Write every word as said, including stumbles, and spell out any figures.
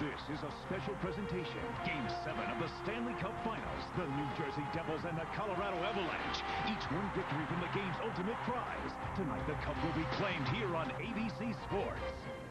This is a special presentation. Game seven of the Stanley Cup Finals. The New Jersey Devils and the Colorado Avalanche. Each one victory from the game's ultimate prize. Tonight, the cup will be claimed here on A B C Sports.